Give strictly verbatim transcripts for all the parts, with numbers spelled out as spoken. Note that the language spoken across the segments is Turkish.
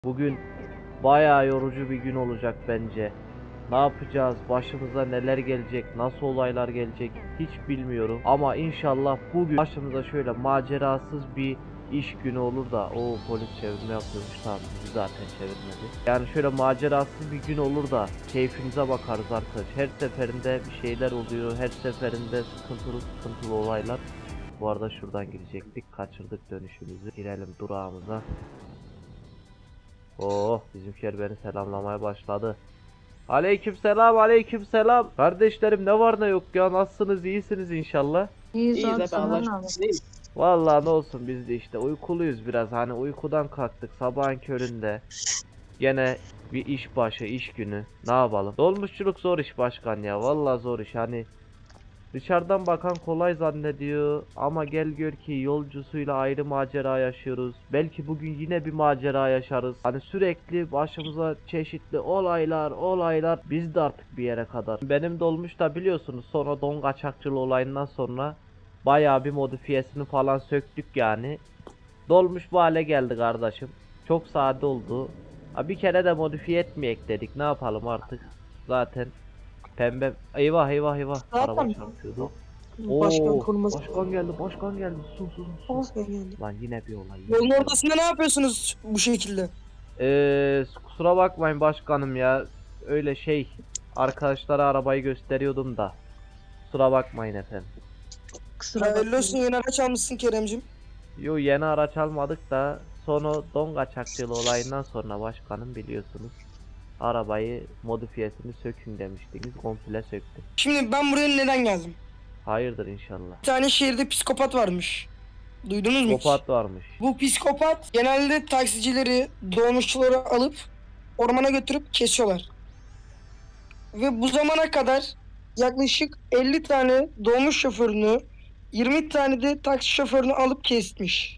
Bugün bayağı yorucu bir gün olacak bence. Ne yapacağız? Başımıza neler gelecek? Nasıl olaylar gelecek? Hiç bilmiyorum. Ama inşallah bugün başımıza şöyle macerasız bir iş günü olur da. O polis çevirme yapıyormuş, tamam, bizi zaten çevirmedi. Yani şöyle macerasız bir gün olur da keyfimize bakarız arkadaş. Her seferinde bir şeyler oluyor. Her seferinde sıkıntılı sıkıntılı olaylar. Bu arada şuradan girecektik. Kaçırdık dönüşümüzü. Girelim durağımıza. Oh, bizimkiler beni selamlamaya başladı. Aleykümselam, aleykümselam. Kardeşlerim, ne var ne yok ya, nasılsınız, iyisiniz inşallah. İyiyiz İyiyiz abi, abi, senden Allah ne haber? aşkına. Vallahi ne olsun, biz de işte uykuluyuz biraz, hani uykudan kalktık sabahın köründe. Gene bir iş başı, iş günü, ne yapalım. Dolmuşçuluk zor iş başkan ya, vallahi zor iş. Hani dışarıdan bakan kolay zannediyor ama gel gör ki yolcusuyla ayrı macera yaşıyoruz. Belki bugün yine bir macera yaşarız. Hani sürekli başımıza çeşitli olaylar, olaylar. Biz de artık bir yere kadar. Benim dolmuş da biliyorsunuz, sonra don kaçakçılığı olayından sonra bayağı bir modifiyesini falan söktük yani. Dolmuş bu hale geldi kardeşim. Çok sade oldu. Ha, bir kere de modifiye etmeyek dedik. Ne yapalım artık? Zaten pembe. Eyvah eyvah eyvah. Zaten Araba çarpıyordu. başkan Oo, koruması. başkan geldi, başkan geldi. Sus sus sus. Başkan geldi. Lan yine bir olay. yine Yolun bir olay. ortasında ne yapıyorsunuz bu şekilde? Ee, kusura bakmayın başkanım ya. Öyle şey, arkadaşlara arabayı gösteriyordum da. Kusura bakmayın efendim. Kusura Hayırlı olsun, bakmayın. yeni araç almışsın Keremcim. Yo, yeni araç almadık da sonra don kaçakçılığı olayından sonra başkanım biliyorsunuz. Arabayı modifiyesini sökün demiştiniz. Komple söktüm. Şimdi ben buraya neden geldim? Hayırdır inşallah. Bir tane şehirde psikopat varmış. Duydunuz mu hiç? Kopat varmış. Bu psikopat genelde taksicileri, dolmuşçuları alıp ormana götürüp kesiyorlar. Ve bu zamana kadar yaklaşık elli tane dolmuş şoförünü, yirmi tane de taksi şoförünü alıp kesmiş.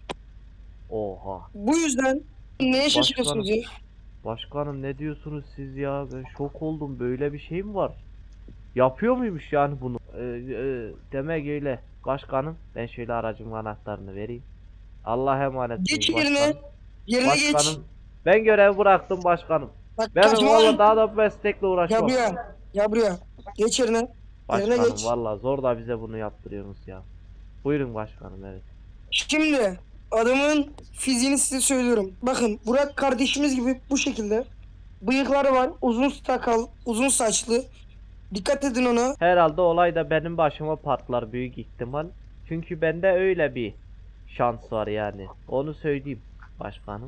Oha. Bu yüzden neye şaşırıyorsunuz ya? Başkanım ne diyorsunuz siz ya? Ben şok oldum. Böyle bir şey mi var? Yapıyor muymuş yani bunu? Ee, e, demek öyle. Başkanım, ben şöyle aracımın anahtarını vereyim. Allah'a emanet Geç olun yerine, başkanım. yerine geç. Başkanım, ben görev bıraktım başkanım. Bak, Ben kaçma valla lan. daha da meslekle Ya uğraşmam. buraya, ya buraya. Geç yerine. Yerine Başkanım geç. valla zor da bize bunu yaptırıyorsunuz ya. Buyurun başkanım, evet. Şimdi adamın fiziğini size söylüyorum. Bakın, Burak kardeşimiz gibi bu şekilde. Bıyıkları var, uzun sakal, uzun saçlı. Dikkat edin ona. Herhalde olay da benim başıma patlar büyük ihtimal. Çünkü bende öyle bir şans var yani. Onu söyleyeyim başkanım.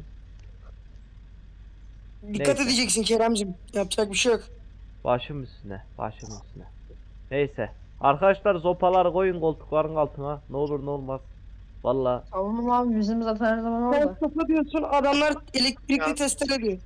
Dikkat Neyse. edeceksin Keremcim. Yapacak bir şey yok. Başım üstüne, başım üstüne. Neyse. Arkadaşlar, zopaları koyun koltukların altına. Ne olur ne olmaz. Valla Tamam abi, bizim zaten her zaman Sen orada. kafa diyorsun, adamlar elektrikli testere diyor.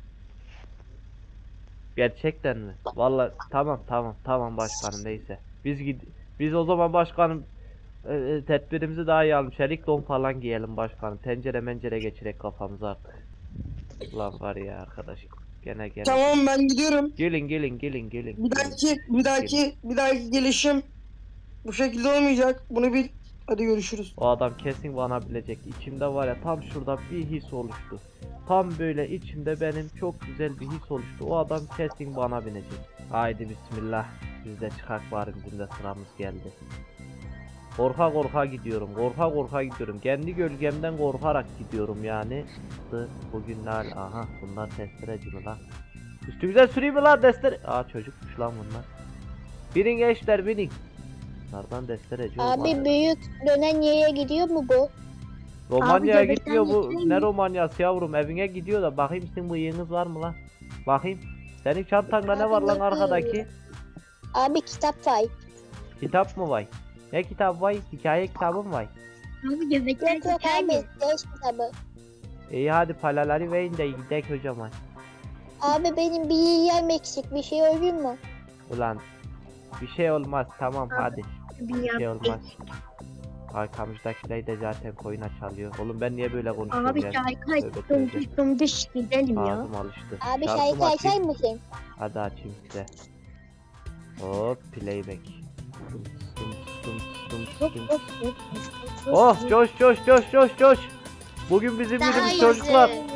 gerçekten mi? Valla tamam tamam tamam başkanım, neyse. Biz gid biz o zaman başkanım e, e, tedbirimizi daha iyi alalım. Çelik don falan giyelim başkanım. Tencere mencere geçirek kafamıza artık. Ulan var ya arkadaş. Gene gene. Tamam, ben gidiyorum. Gelin gelin gelin gelin. Bir dahaki, bir dahaki, bir dahaki gelişim bu şekilde olmayacak. Bunu bil. Hadi görüşürüz. O adam kesin bana bilecek. İçimde var ya, tam şurada bir his oluştu. Tam böyle içimde benim çok güzel bir his oluştu. O adam kesin bana binecek. Haydi bismillah. Biz de çıkak bari, bizim de sıramız geldi. Korka korka gidiyorum. Korka korka gidiyorum. Kendi gölgemden korkarak gidiyorum yani. Bugün ne hal? Aha, bunlar testereci mi lan? Üstümüze süreyim mi lan destere? Aa, çocukmuş lan bunlar. Binin gençler, binin. Bunlardan destereci olmaz. Abi büyük dönen yere gidiyor mu bu? Romanya'ya Abi, gitmiyor bu. göbekten Ne Romanya'sı yavrum, evine gidiyor da. Bakayım sizin bıyığınız var mı lan? Bakayım. Senin çantanda ne var lan arkadaki? Abi kitap var. Kitap mı var? Ne kitap var? Hikaye kitabı mı var? Abi göbekler Yok yok abi ders kitabı. İyi hadi palaları verin de gidelim hocam. Abi benim bir yerim eksik, bir şey olur mu? Ulan bir şey olmaz, tamam hadi. Bir şey olmaz. Arkamızdakiler de zaten koyuna çalıyor. Oğlum ben niye böyle konuşuyorum Abi ya? şarkı Tövbe, dumduş tövbe. dumduş gidelim ya. Ağzım alıştı. Abi Şarkımı şarkı açar açayım. mısın? Hadi açayım size. Hop, playback. Tum, tum, tum, tum, Hop, tum. hop, hop, hop, hop, Oh, hop. coş coş coş coş coş. Bugün bizim Daha günümüz iyi. çocuklar.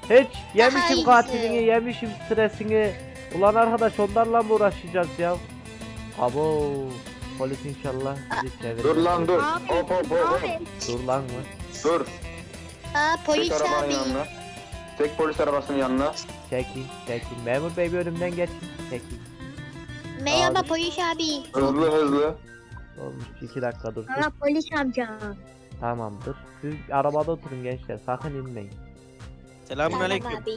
Hiç yemişim iyisi. katilini, yemişim stresini. Ulan arkadaş onlarla mı uğraşacağız ya? Abo. Polis inşallah bizi çevirir. Dur lan dur. Abi, Hop hop hop. hop. Abi. Dur lan mı? Dur. Aa Çek polis arabanın abi. yanına. Çek polis arabasının yanına. Çekin, çekin. Memur bey bir önümden geçsin. Çekin. Merhaba Abi. polis abi. Hızlı hızlı. Olmuş iki dakika dur. dur. Aa polis amca. Tamamdır. Siz arabada oturun gençler. Sakın inmeyin. Selamünaleyküm. Tamam abi.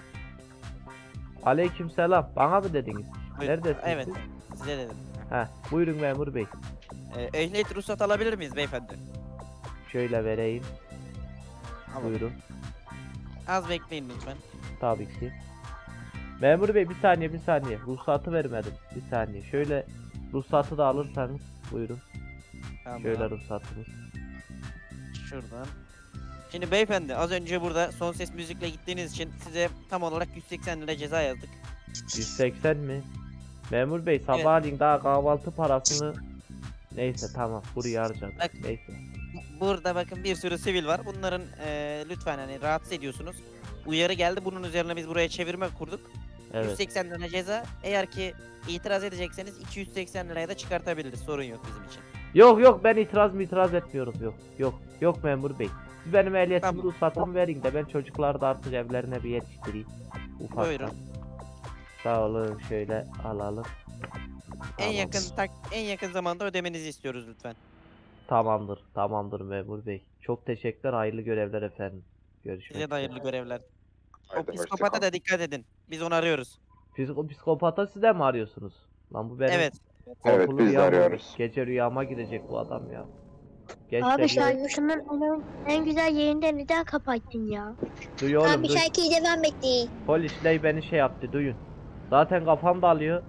Aleykümselam. Bana mı dediniz? Buyurun. Neredesiniz Evet, siz? size dedim. Heh, buyurun memur bey. Ee, ehliyet ruhsat alabilir miyiz beyefendi? Şöyle vereyim. Alalım. Buyurun. Az bekleyin lütfen. Tabii ki. Memur bey bir saniye bir saniye. Ruhsatı vermedim. Bir saniye. Şöyle ruhsatı da alırsanız buyurun. Tamam. Şöyle ruhsatınız. Şuradan. Şimdi beyefendi az önce burada son ses müzikle gittiğiniz için size tam olarak yüz seksen lira ceza yazdık. yüz seksen mi? Memur bey sabahleyin daha kahvaltı parasını neyse tamam buraya harcadık. Bak. Neyse. Burada bakın bir sürü sivil var. Bunların eee, lütfen hani rahatsız ediyorsunuz. Uyarı geldi. Bunun üzerine biz buraya çevirme kurduk. yüz Evet. seksen lira ceza. Eğer ki itiraz edecekseniz iki yüz seksen liraya da çıkartabiliriz. Sorun yok bizim için. Yok yok ben itiraz mı itiraz etmiyorum yok. Yok yok memur bey. Siz benim ehliyetimi Tamam. ruhsatımı verin de ben çocukları da artık evlerine bir yetiştireyim. Ufaktan. Buyurun. Sağ olun şöyle alalım. En Tamam. yakın tak en yakın zamanda ödemenizi istiyoruz lütfen. Tamamdır tamamdır memur bey. Çok teşekkürler hayırlı görevler efendim. Görüşmek Size de üzere. hayırlı görevler. O Haydi psikopata hoşça kal. da dikkat edin. Biz onu arıyoruz. Psiko psikopata siz de mi arıyorsunuz? Lan bu benim Evet. Evet, korkulu biz de rüyam olmuş. arıyoruz. Gece rüyama girecek bu adam ya. Gençler Abi ya- sen şunun onun en güzel yerinde neden kapattın ya? duy oğlum Abi duy. şarkıyı devam etti. Polisler beni şey yaptı duyun. Zaten kafam dalıyor.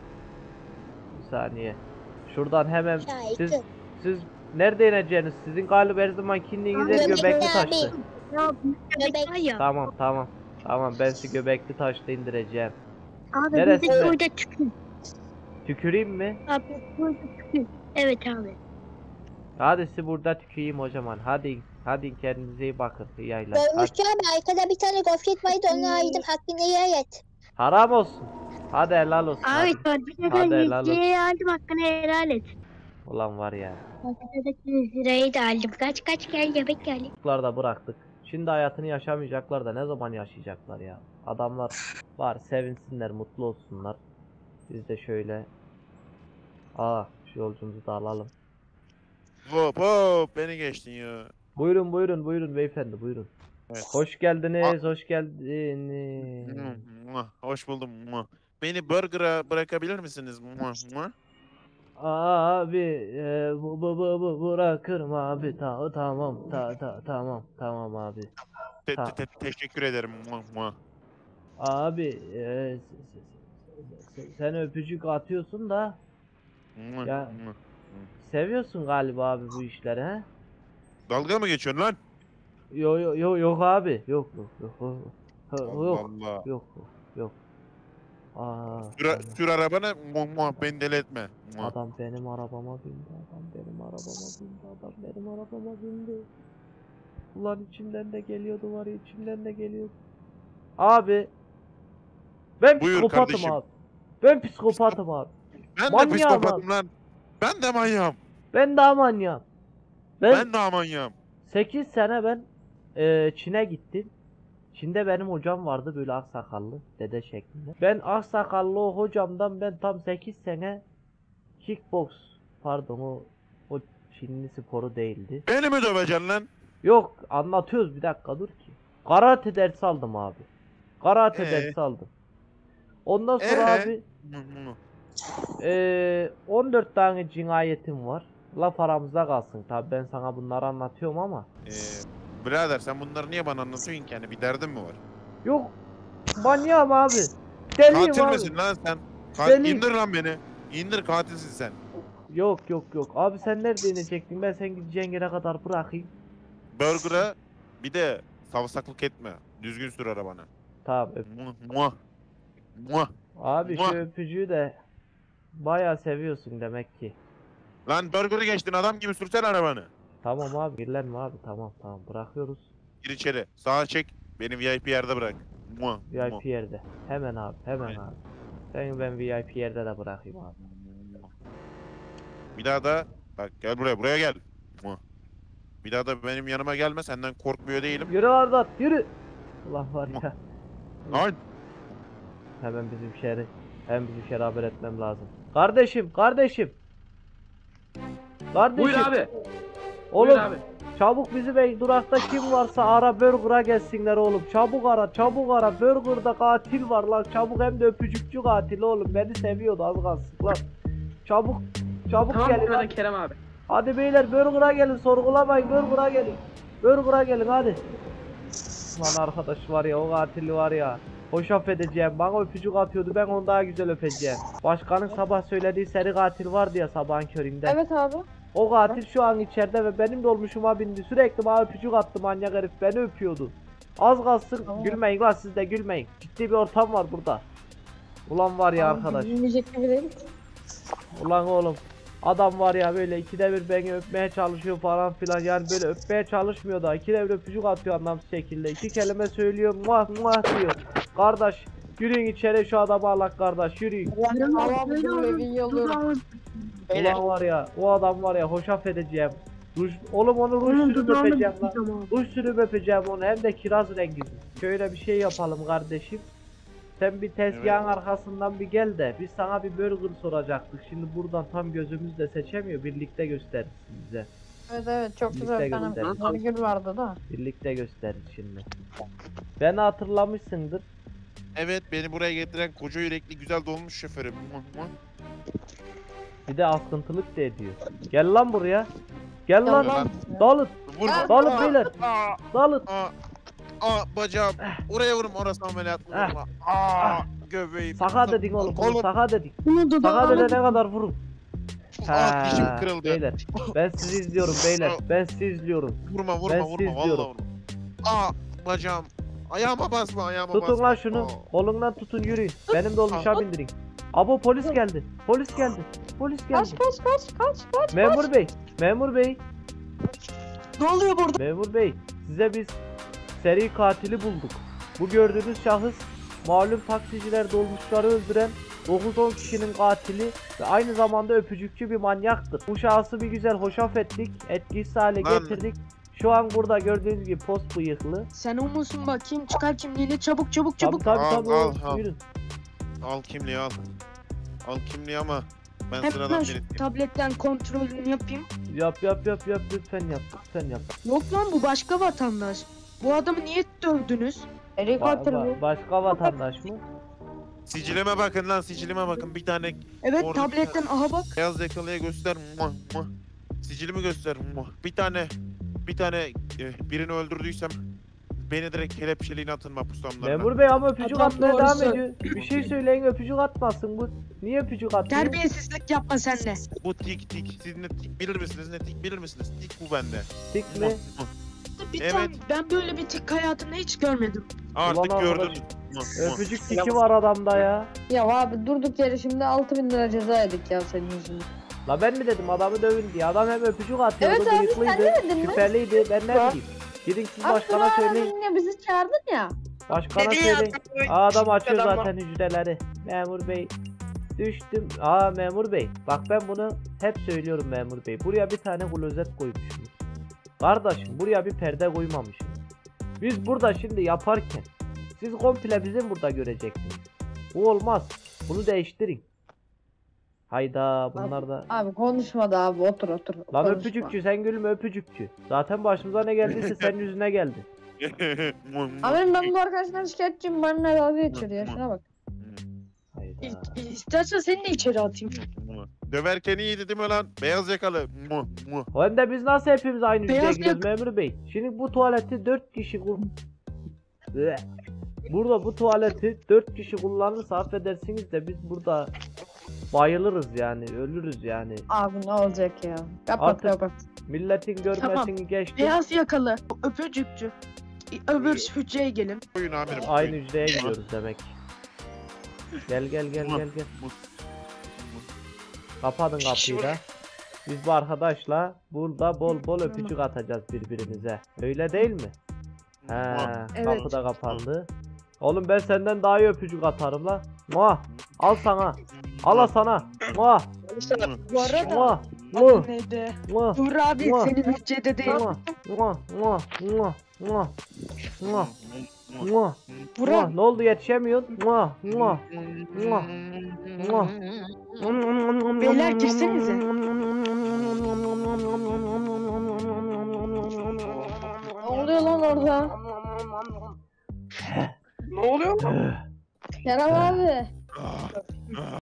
Bir saniye. Şuradan hemen siz Şarkı. siz nerede ineceksiniz? Sizin galiba her zaman kimliğiniz Abi, hep Göbekli göbekli abi. taştı. Ya bu Göbek. göbek var ya. Tamam tamam. Tamam ben sizi göbekli taşta indireceğim. Abi Neresi biz de be? burada tükür. Tüküreyim mi? Abi burada tükür. Evet abi. Hadi sizi burada tüküreyim o zaman. Hadi hadi kendinize iyi bakın. İyi yaylar. Hadi. Görmüştü abi arkada bir tane gofret vardı onu ayırdım hakkını helal et. Haram olsun. Hadi helal olsun. Abi Hadi. çocuklardan Hadi helal yüz lirayı aldım hakkını helal et. Ulan var ya. Çocuklardan yüz lirayı da aldım. Kaç kaç gel göbek gel. Çocuklar da bıraktık. Şimdi hayatını yaşamayacaklar da ne zaman yaşayacaklar ya? Adamlar var sevinsinler, mutlu olsunlar. Biz de şöyle Aa, şu yolcumuzu da alalım. Hop hop beni geçtin ya. Buyurun buyurun buyurun beyefendi buyurun. Evet. Hoş geldiniz, hoş geldiniz. Mua, Hoş buldum. Mua. Beni burger'a bırakabilir misiniz? Mua, mua. Abi e, bu bu bu bu bırakırım abi. Ta, tamam ta, ta, tamam tamam abi. Te- Tamam. te- te- teşekkür ederim. Mua, mua. Abi e, s- s- s- sen öpücük atıyorsun da Mua, Ya- mua. seviyorsun galiba abi bu işleri he? Dalga mı geçiyorsun lan? Yok yok yok yok abi. Yok yok yok. Yok Allah yok Allah. yok yok. yok. Aa, Sür, adam- sür arabanı. Mua, mua, beni deli etme. Mua. adam benim arabama bindi. Adam benim arabama bindi. Adam benim arabama bindi. Ulan içimden de geliyordu var ya içimden de geliyordu. Abi ben Buyur psikopatım kardeşim. abi. Ben psikopatım abi. Ben de Manyağım psikopatım lan. Ben de manyağım. Ben daha manyağım. Ben, Ben de manyağım. sekiz sene ben e, Çin'e gittim. Çin'de benim hocam vardı böyle aksakallı dede şeklinde. Ben aksakallı o hocamdan ben tam sekiz sene kickbox pardon o o Çinli sporu değildi. Beni mi döveceksin lan? Yok anlatıyoruz bir dakika dur ki. Karate dersi aldım abi. Karate Ee? dersi aldım. Ondan sonra Ee? abi Mua, mua. Ee, on dört tane cinayetim var. Laf aramızda kalsın. Tabi ben sana bunları anlatıyorum ama. Ee, birader sen bunları niye bana anlatıyorsun ki? Yani bir derdin mi var? Yok. Manyağım abi. Deliyim Katil abi. misin lan sen? Ka- Deli. İndir lan beni. İndir katilsin sen. Yok yok yok. Abi sen nerede inecektin? Ben sen gideceğin yere kadar bırakayım. Burger'a bir de savsaklık etme. Düzgün sür arabanı. Tamam öp. Mua, mua. Mua. Abi Muah. şu öpücüğü de bayağı seviyorsun demek ki. Lan Burger'ı geçtin adam gibi sürsene arabanı. Tamam abi. Birlenme abi. Tamam tamam. Bırakıyoruz. Gir içeri. Sağa çek. Beni V I P yerde bırak. Mua, V I mua. P yerde. Hemen abi, hemen Aynen. abi. Seni ben V I P yerde de bırakayım abi. Bir daha da bak gel buraya buraya gel. Mua. Bir daha da benim yanıma gelme, senden korkmuyor değilim. Yürü Ardat, yürü. Allah var ya. Ay. Hemen bizim şehri, hem bizim şehri haber etmem lazım. Kardeşim, kardeşim. Kardeşim. Buyur abi. Oğlum, Buyur abi. çabuk bizi bey durakta kim varsa ara Burger'a gelsinler oğlum. Çabuk ara, çabuk ara. Burger'da katil var lan. Çabuk, hem de öpücükçü katil oğlum. Beni seviyordu az kalsın lan. Çabuk, çabuk Tamam gelin burada lan. Kerem abi. Hadi beyler Burger'a gelin, sorgulamayın, Burger'a gelin. Burger'a gelin hadi. Lan arkadaş var ya, o katili var ya. Hoş affedeceğim, bana öpücük atıyordu, ben onu daha güzel öpeceğim. Başkanın sabah söylediği seri katil vardı ya sabahın köründe. Evet abi. O katil şu an içeride ve benim dolmuşuma bindi. Sürekli bana öpücük attı, manyak herif beni öpüyordu. Az kalsın. Tamam. Gülmeyin lan, siz de gülmeyin. Ciddi bir ortam var burada. Ulan var ya arkadaş. Gülmeyecek gibi değil. Ulan oğlum. Adam var ya, böyle ikide bir beni öpmeye çalışıyor falan filan. Yani böyle öpmeye çalışmıyor da ikide bir öpücük atıyor anlamsız şekilde. İki kelime söylüyor, muah muah diyor. Kardeş yürüyün içeri, şu adamı alak kardeş, yürüyün. Allah'ım dur evin yolları. Beyler. Ulan var ya, o adam var ya, hoş affedeceğim. Ruj, oğlum onu ruj sürüp öpeceğim lan. Ruj sürüp öpeceğim onu, hem de kiraz rengi. Şöyle bir şey yapalım kardeşim. Sen bir tezgahın arkasından bir gel de biz sana bir burger soracaktık. Şimdi buradan tam gözümüzle seçemiyor, birlikte gösteririz bize. Evet evet çok güzel Birlikte bir tane gönderelim. burger vardı da. Birlikte gösteririz şimdi. Beni hatırlamışsındır. Evet, beni buraya getiren koca yürekli güzel dolmuş şoförüm. Mua, mua. Bir de akıntılık da ediyor. Gel lan buraya. Gel lan. Lan. Dalın. Vurma. Dalın Aa, beyler. Aa, Dalın. aa, aa, bacağım. Oraya vurma, orası ameliyat. Ah. Vurma. Aa, göbeğim. Saka dedin oğlum. Oğlum. Saka dedik. Bunu Saka dudağına dedene kadar vurun. Aa, dişim Ha, kırıldı. beyler. Ben sizi izliyorum beyler. Ben sizi izliyorum. Vurma, Ben vurma, sizi vurma. Vallahi izliyorum. vurma. Aa, bacağım. Ayağıma basma, ayağıma basma. Tutun lan şunu. Aa. Kolundan tutun, yürüyün. Benim dolmuşa bindirin. Abo polis geldi. Polis geldi. Polis Kaç geldi. kaç kaç kaç kaç. Memur bey. Memur bey. Ne oluyor burada? Memur bey. Size biz seri katili bulduk. Bu gördüğünüz şahıs malum taksiciler dolmuşları öldüren dokuz on kişinin katili ve aynı zamanda öpücükçü bir manyaktır. Bu şahsı bir güzel hoşaf ettik, etkisiz hale Lan. getirdik. Şu an burada gördüğünüz gibi post bıyıklı. Sen o musun bakayım, çıkar kimliğini çabuk çabuk Tabi çabuk. tabi Al, tabi al, oğlum, al. buyurun. Al kimliği al. Al kimliği ama ben Hemen sıradan şu biriyim. tabletten kontrolünü yapayım. Yap yap yap yap, lütfen yap, lütfen yap. Yok lan bu başka vatandaş. Bu adamı niye dövdünüz? Seri Ba- katil ba- bu. başka vatandaş mı? Sicilime bakın lan, sicilime bakın. Bir tane Evet Orada- tabletten aha bak. beyaz yakalıya göster. Muah, muah. Sicilimi göster. Muah. Bir tane bir tane e, birini öldürdüysem beni direkt kelepçeliğine atın mahpuslamlarına. Memur bey ama öpücük Adam atmaya doğru devam söylüyor. ediyor. Bir şey söyleyin, öpücük atmasın bu. Niye öpücük atıyor? Terbiyesizlik yapma sen de. Bu tik tik. Siz ne tik bilir misiniz? Ne tik bilir misiniz? Tik bu bende. Tik Muah, mi? muah. Bir Evet. tane ben böyle bir tik hayatımda hiç görmedim. Artık Ulan gördün. arkadaş, Muah, muah. Öpücük tiki var adamda ya. Ya abi durduk yere şimdi altı bin lira ceza yedik ya senin yüzünden. La ben mi dedim adamı dövün diye. Adam hem öpücük atıyordu, Evet abi, sen bıyıklıydı, demedin mi? şüpheliydi. Ben ne bileyim. Gidin siz başkana söyleyin. Abdurrahman ya bizi çağırdın ya. Başkana Dedi ya, söyleyin. adam- Aa, adam açıyor adam- zaten hücreleri. Memur bey. Düştüm. Aa memur bey. Bak ben bunu hep söylüyorum memur bey. Buraya bir tane klozet koymuşum. Kardeşim buraya bir perde koymamışım. Biz burada şimdi yaparken siz komple bizim burada göreceksiniz. Bu olmaz. Bunu değiştirin. Hayda bunlar da. Abi konuşma da abi otur otur. Lan konuşma. öpücükçü, sen gülme öpücükçü. Zaten başımıza ne geldiyse senin yüzüne geldi. Muah, muah. Amirim ben bu arkadaşlar şikayetçiyim. Bana ne dalga geçiyor ya şuna bak. Hayda. İ- İstersen seni de içeri atayım. Muah. Döverken iyiydi değil mi lan? Beyaz yakalı. Muah, muah. Hem de biz nasıl hepimiz aynı yüzeye Beyaz giriyoruz memur bey? Şimdi bu tuvaleti dört kişi kul... Bleh. Burada bu tuvaleti dört kişi kullanırsa affedersiniz de biz burada bayılırız yani, ölürüz yani. Abi ne olacak ya? Kapat Artık- kapat. Milletin görmesini Tamam. geçtim. Beyaz yakalı, öpücükçü. Öbür hücreye gelin. Buyurun amirim. Aynı buyurun. hücreye gidiyoruz demek. Gel gel gel gel gel. Kapatın kapıyı da. Biz bu arkadaşla burada bol bol öpücük atacağız birbirimize. Öyle değil mi? He, Evet. kapı da kapandı. Oğlum ben senden daha iyi öpücük atarım la. Muah. Al sana. Al sana. Muah. Bu arada Muah. Muah. adı neydi? Muah. Uğur abi Muah. senin hüccede değil. Muah. Muah. Muah. Muah. Muah. Muah. Muah. Uğur Muah. abi. Ne oldu yetişemiyorsun? Muah. Muah. Muah. Muah. Beyler girsenize. Ne oluyor lan orada? Ne oluyor? Kerem abi.